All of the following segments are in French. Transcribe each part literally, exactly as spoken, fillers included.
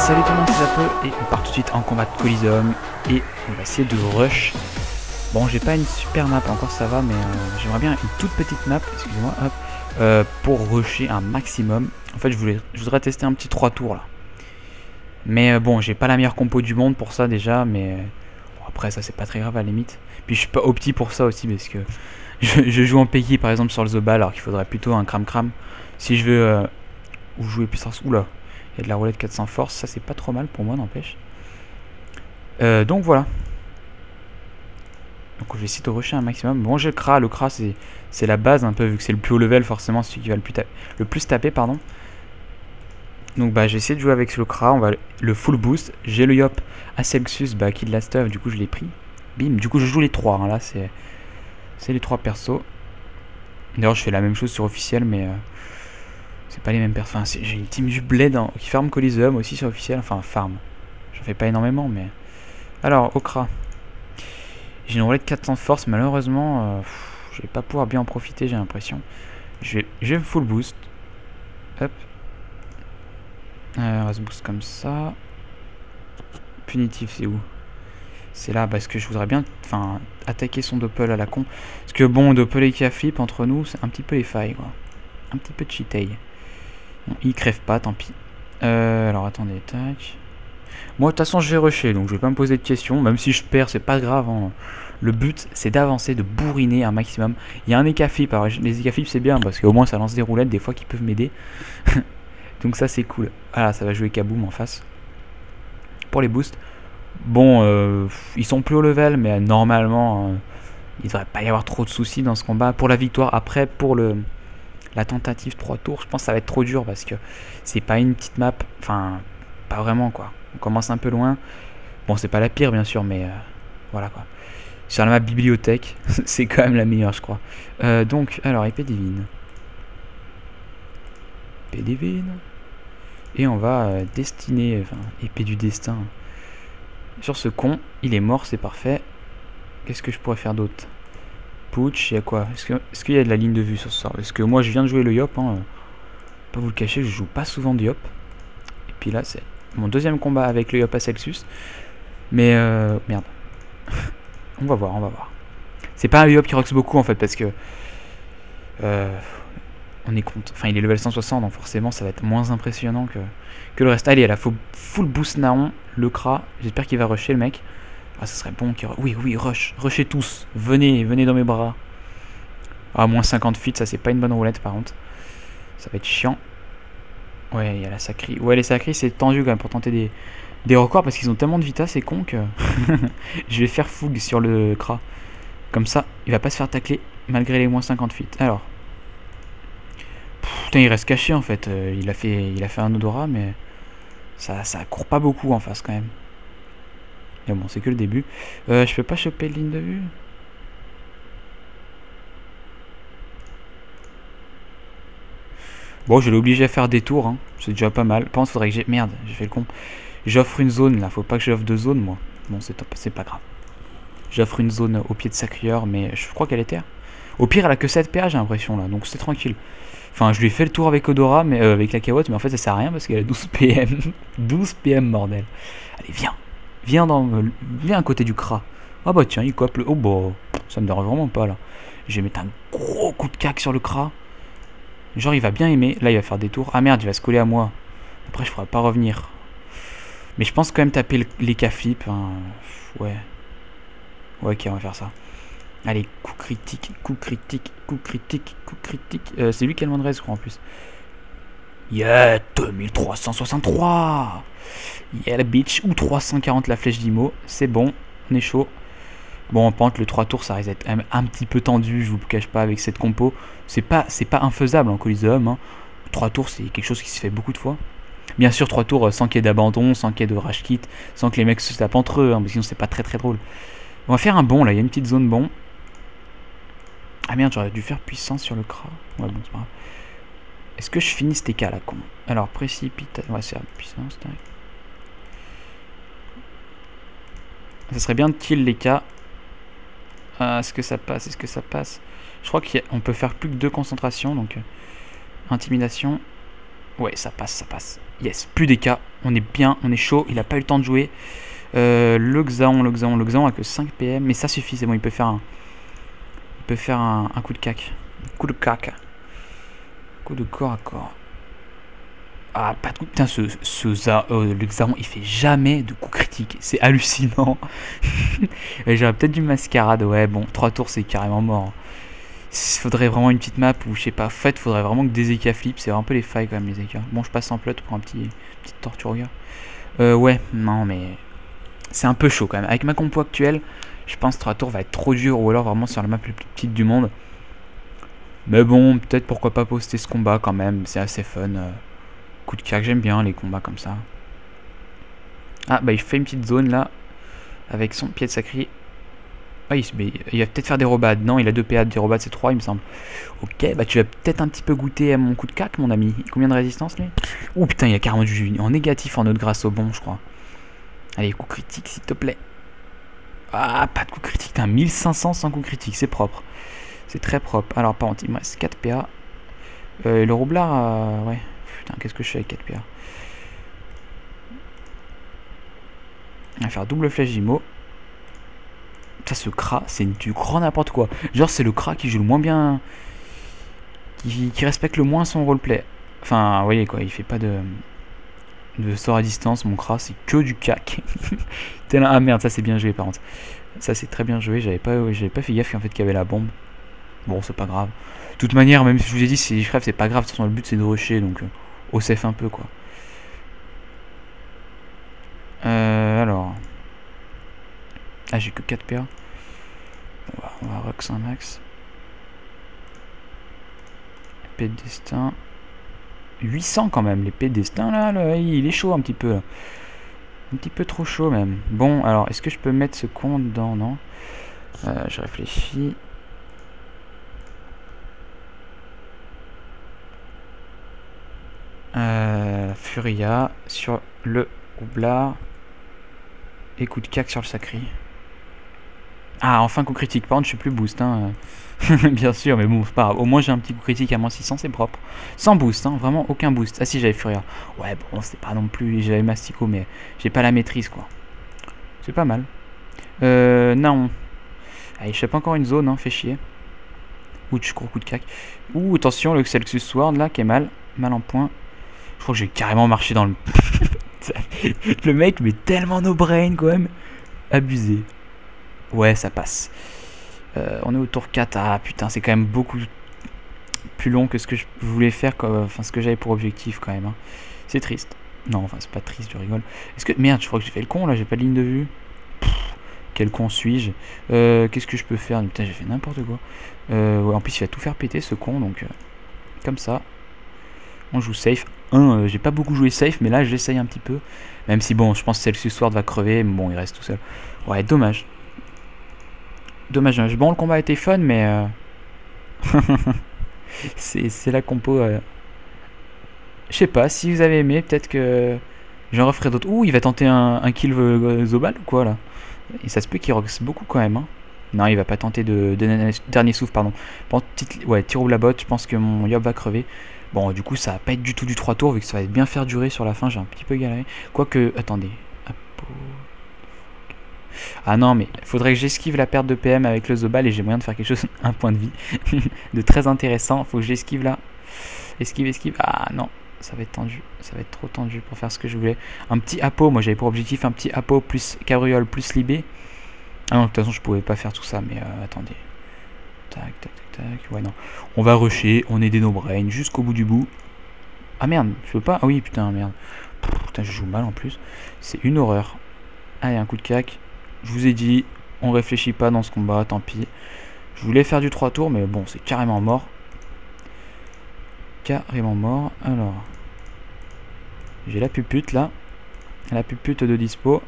Salut tout le monde, c'est Zapo et on part tout de suite en combat de Coliseum et on va essayer de rush. Bon, j'ai pas une super map encore, ça va, mais euh, j'aimerais bien une toute petite map, excusez-moi, hop, euh, pour rusher un maximum. En fait, je voulais, je voudrais tester un petit trois tours là. Mais euh, bon, j'ai pas la meilleure compo du monde pour ça déjà, mais euh, bon, après ça c'est pas très grave à la limite. Puis je suis pas opti pour ça aussi parce que je, je joue en Peggy par exemple sur le Zobal alors qu'il faudrait plutôt un cram cram. Si je veux euh, ou jouer puissance, oula. Il y a de la roulette quatre cents force, ça c'est pas trop mal pour moi, n'empêche. Euh, donc voilà. Donc je vais essayer de rusher un maximum. Bon, j'ai le Kra, le Kra c'est la base un peu, vu que c'est le plus haut level, forcément, c'est celui qui va le plus, le plus taper, pardon. Donc bah j'ai essayé de jouer avec le Kra, on va le full boost. J'ai le Yop Acelxus, bah Kid la stuff, du coup je l'ai pris. Bim, du coup je joue les trois, hein, là c'est c'est les trois persos. D'ailleurs je fais la même chose sur officiel, mais... Euh, c'est pas les mêmes personnes. Enfin, j'ai une team du bled hein, qui farm Coliseum aussi sur officiel. Enfin, farm. J'en fais pas énormément, mais. Alors, Okra. J'ai une roulette quatre cents force. Malheureusement, euh, pff, je vais pas pouvoir bien en profiter, j'ai l'impression. Je vais, je vais me full boost. Hop. Euh, on va se boost comme ça. Punitif, c'est où? C'est là, parce que je voudrais bien enfin, attaquer son doppel à la con. Parce que bon, doppel et qui flip entre nous, c'est un petit peu les failles, quoi. Un petit peu de cheatay. Bon, il crève pas, tant pis. Euh, alors attendez, tac. Moi de toute façon je vais rusher, donc je vais pas me poser de questions. Même si je perds, c'est pas grave. Hein. Le but c'est d'avancer, de bourriner un maximum. Il y a un écaflip, alors les écaflips c'est bien parce qu'au moins ça lance des roulettes des fois qui peuvent m'aider. Donc ça c'est cool. Voilà, ça va jouer Kaboom en face. Pour les boosts. Bon, euh, ils sont plus haut level, mais normalement euh, il devrait pas y avoir trop de soucis dans ce combat. Pour la victoire, après pour le... la tentative trois tours, je pense que ça va être trop dur parce que c'est pas une petite map, enfin pas vraiment quoi. On commence un peu loin. Bon, c'est pas la pire bien sûr, mais euh, voilà quoi. Sur la map bibliothèque, c'est quand même la meilleure je crois. Euh, donc, alors épée divine. Épée divine. Et on va euh, destiner, enfin épée du destin. Sur ce con, il est mort, c'est parfait. Qu'est-ce que je pourrais faire d'autre? Pooch, il y a quoi? Est-ce qu'il est qu'il y a de la ligne de vue sur ce sort? Parce que moi je viens de jouer le Yop, hein. Pas vous le cacher, je joue pas souvent de Yop. Et puis là c'est mon deuxième combat avec le Yop Acelxus. Mais euh, merde. On va voir, on va voir. C'est pas un Yop qui roxe beaucoup en fait parce que euh, on est compte. Enfin il est level cent soixante donc forcément ça va être moins impressionnant que, que le reste. Allez, là faut full boost Naon, le Kra. J'espère qu'il va rusher le mec. Ah, ça serait bon qu'il... Oui, oui, rush. Rushez tous. Venez, venez dans mes bras. Ah, moins cinquante feet, ça c'est pas une bonne roulette par contre. Ça va être chiant. Ouais, il y a la sacrie. Ouais, les sacries c'est tendu quand même pour tenter des, des records parce qu'ils ont tellement de vita, c'est con que... je vais faire fougue sur le Kra. Comme ça, il va pas se faire tacler malgré les moins cinquante feet. Alors. Pff, putain, il reste caché en fait. Euh, il, a fait, il a fait un odorat, mais... Ça, ça court pas beaucoup en face quand même. Mais bon, c'est que le début. Euh, je peux pas choper de ligne de vue. Bon, je l'ai obligé à faire des tours. Hein. C'est déjà pas mal. Pense, faudrait que j'ai... Merde, j'ai fait le con. J'offre une zone là. Faut pas que j'offre deux zones, moi. Bon, c'est top. C'est pas grave. J'offre une zone au pied de sa cuillère, mais je crois qu'elle est terre. Au pire, elle a que sept P A, j'ai l'impression là. Donc c'est tranquille. Enfin, je lui ai fait le tour avec Odora, mais euh, avec la cawotte, mais en fait, ça sert à rien parce qu'elle a douze P M. douze P M, bordel. Allez, viens. Viens, dans, viens à côté du Kra. Ah bah tiens, il cope le... Oh bah, ça me dérange vraiment pas là. Je vais mettre un gros coup de cac sur le Kra. Genre il va bien aimer. Là il va faire des tours. Ah merde, il va se coller à moi. Après je pourrais pas revenir. Mais je pense quand même taper le, les K-flip. Hein. Ouais. Ouais, ok, on va faire ça. Allez, coup critique, coup critique, coup critique, coup critique. Euh, c'est lui qui a le moins de je crois en plus. Yeah, deux mille trois cent soixante-trois. Yeah la bitch. Ou trois cent quarante la flèche d'Imo. C'est bon, on est chaud. Bon, en pente, le trois tours, ça risque d'être un, un petit peu tendu, je vous cache pas, avec cette compo. C'est pas, c'est pas infaisable en Coliseum. Hein. trois tours, c'est quelque chose qui se fait beaucoup de fois. Bien sûr, trois tours sans qu'il y ait d'abandon, sans qu'il y ait de rage kit, sans que les mecs se tapent entre eux, hein, parce que sinon c'est pas très très drôle. On va faire un bon là, il y a une petite zone bon. Ah merde, j'aurais dû faire puissance sur le Kra. Ouais, bon, c'est pas grave. Est-ce que je finis ce T K là, con? Alors, précipitation. Ouais, c'est la puissance, tac. Ça serait bien de kill les K. Ah, est-ce que ça passe? Est-ce que ça passe? Je crois qu'on peut faire plus que deux concentrations, donc... Euh, intimidation. Ouais, ça passe, ça passe. Yes, plus des cas. On est bien, on est chaud. Il a pas eu le temps de jouer. Euh, le Xaon, le Xaon, le Xaon a que cinq P M. Mais ça suffit, c'est bon, il peut faire un... Il peut faire un, un coup de cac. Coup de cac. Coup de corps à corps. Ah, pas de coup. Putain, ce, ce za, euh, le Xaon, il fait jamais de coup critique. C'est hallucinant. J'aurais peut-être du mascarade. Ouais, bon, trois tours, c'est carrément mort. Il faudrait vraiment une petite map où, je sais pas, en fait, faudrait vraiment que des écas flip. C'est un peu les failles quand même, les écas. Bon, je passe en plot pour un petit petite torture, regarde. Euh, ouais, non, mais c'est un peu chaud quand même. Avec ma compo actuelle, je pense que trois tours va être trop dur. Ou alors vraiment sur la map la plus petite du monde. Mais bon, peut-être pourquoi pas poster ce combat quand même. C'est assez fun. Euh, coup de cac, j'aime bien les combats comme ça. Ah, bah il fait une petite zone là. Avec son pied de sacré. Ah, il, il va peut-être faire des robades. Non, il a deux P A, des robades c'est trois il me semble. Ok, bah tu vas peut-être un petit peu goûter à mon coup de cac mon ami. Combien de résistance lui? Oh putain, il y a carrément du jus en négatif en autre grâce au bon je crois. Allez, coup critique s'il te plaît. Ah, pas de coup critique, t'as mille cinq cents sans coup critique, c'est propre. C'est très propre. Alors par contre, il me reste quatre P A. Euh, le roublard, euh, ouais. Putain, qu'est-ce que je fais avec quatre P A? On va faire double flèche Jimo. Ça, ce Kra, c'est du grand n'importe quoi. Genre, c'est le Kra qui joue le moins bien. Qui, qui respecte le moins son roleplay. Enfin, vous voyez quoi, il fait pas de. De sort à distance. Mon Kra, c'est que du cac. Ah merde, ça c'est bien joué par contre. Ça c'est très bien joué. J'avais pas, j'avais pas fait gaffe en fait qu'il y avait la bombe. Bon, c'est pas grave. De toute manière, même si je vous ai dit, si je crève, c'est pas grave. De toute façon, le but c'est de rusher. Donc, euh, au safe un peu quoi. Euh, alors. Ah, j'ai que quatre P A. On va, on va rox un max. Épée de destin. huit cents quand même. L'épée de destin là, là, il est chaud un petit peu. Là. Un petit peu trop chaud même. Bon, alors, est-ce que je peux mettre ce con dedans? Non. Euh, je réfléchis. Euh, Furia sur le roublard. Et coup de cac sur le sacré. Ah, enfin coup critique. Par contre, je suis plus boost. Hein. Bien sûr, mais bon, c'est pas grave. Au moins, j'ai un petit coup critique à moins six cents, c'est propre. Sans boost, hein, vraiment aucun boost. Ah, si, j'avais Furia. Ouais, bon, c'est pas non plus. J'avais Mastico, mais j'ai pas la maîtrise, quoi. C'est pas mal. Euh, non. Allez, je sais pas encore une zone, hein, fait chier. Ouh, je crois coup de cac. Ouh, attention, le Celsius Sword, là, qui est mal. Mal en point. Je crois que j'ai carrément marché dans le. Le mec, mais tellement no brain, quand même. Abusé. Ouais, ça passe. Euh, on est au tour quatre. Ah putain, c'est quand même beaucoup plus long que ce que je voulais faire, quoi. Enfin ce que j'avais pour objectif quand même. Hein. C'est triste. Non, enfin c'est pas triste, je rigole. Est-ce que merde, je crois que j'ai fait le con là, j'ai pas de ligne de vue. Pff, quel con suis-je? euh, Qu'est-ce que je peux faire? Putain, j'ai fait n'importe quoi. Euh, ouais, en plus il va tout faire péter ce con, donc euh, comme ça. On joue safe. Un, euh, j'ai pas beaucoup joué safe, mais là j'essaye un petit peu. Même si bon, je pense que Celsius Sword va crever, mais bon, il reste tout seul. Ouais, dommage. Dommage, dommage. Bon, le combat a été fun, mais euh... c'est la compo. Euh... Je sais pas, si vous avez aimé, peut-être que j'en referai d'autres. Ouh, il va tenter un, un kill euh, Zobal ou quoi là? Et ça se peut qu'il roxe beaucoup quand même. Hein. Non, il va pas tenter de, de dernier souffle, pardon. Bon, petite, ouais, tir ou la botte, je pense que mon Yob va crever. Bon, du coup, ça va pas être du tout du trois tours, vu que ça va bien faire durer sur la fin. J'ai un petit peu galéré. Quoique, attendez. Ah non, mais il faudrait que j'esquive la perte de P M avec le Zobal et j'ai moyen de faire quelque chose, un point de vie de très intéressant. Faut que j'esquive là. Esquive, esquive. Ah non, ça va être tendu. Ça va être trop tendu pour faire ce que je voulais. Un petit Apo, moi j'avais pour objectif un petit Apo plus Cabriole plus Libé. Ah non, de toute façon je pouvais pas faire tout ça, mais euh, attendez. Tac, tac, tac, tac. Ouais, non. On va rusher, on est des no-brain jusqu'au bout du bout. Ah merde, je peux pas. Ah oui, putain, merde. Putain, je joue mal en plus. C'est une horreur. Allez, un coup de cac. Je vous ai dit, on réfléchit pas dans ce combat, tant pis. Je voulais faire du trois tours, mais bon, c'est carrément mort. Carrément mort. Alors, j'ai la pupute là. La pupute de dispo.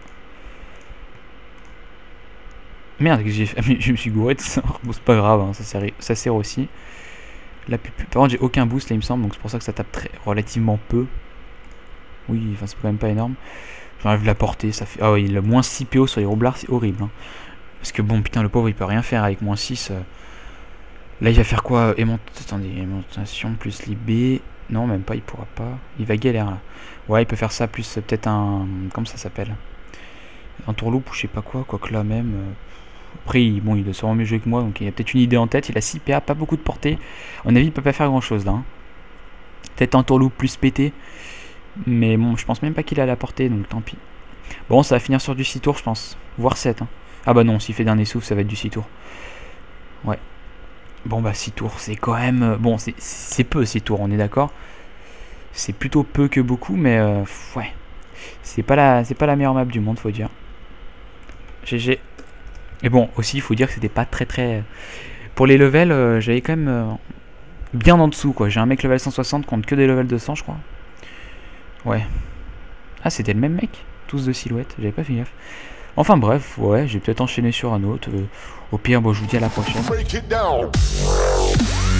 Merde, j'ai fait. Je me suis gouré de ça. Bon, c'est pas grave, hein, ça, sert, ça sert aussi. La pupute. Par contre, j'ai aucun boost là, il me semble, donc c'est pour ça que ça tape très, relativement peu. Oui, enfin, c'est quand même pas énorme. J'enlève la portée, ça fait. Ah oui, il a moins six P O sur les roublards, c'est horrible. Hein. Parce que bon, putain, le pauvre il peut rien faire avec moins six. Euh... Là, il va faire quoi? Émont... Attendez, émontation plus libé. Non, même pas, il pourra pas. Il va galère là. Ouais, il peut faire ça, plus euh, peut-être un... Comment ça s'appelle? Un tourloupe ou je sais pas quoi, quoique là même... Euh... Après, il, bon, il doit sûrement mieux jouer que moi, donc il a peut-être une idée en tête. Il a six P A, pas beaucoup de portée. À mon avis, il peut pas faire grand-chose là. Hein. Peut-être un tourloupe plus pété. Mais bon, je pense même pas qu'il a la portée, donc tant pis. Bon, ça va finir sur du six tours, je pense. Voire sept. Hein. Ah bah non, s'il fait dernier souffle, ça va être du six tours. Ouais. Bon bah six tours, c'est quand même... Bon, c'est peu six tours, on est d'accord. C'est plutôt peu que beaucoup, mais euh, ouais. C'est pas, la, pas la meilleure map du monde, faut dire. G G. Et bon, aussi, il faut dire que c'était pas très très... Pour les levels, euh, j'avais quand même euh, bien en dessous, quoi. J'ai un mec level cent soixante contre que des levels deux cents, je crois. Ouais. Ah, c'était le même mec? Tous de silhouette, j'avais pas fait gaffe. Enfin bref, ouais, j'ai peut-être enchaîné sur un autre. Euh, au pire, bon, je vous dis à la prochaine.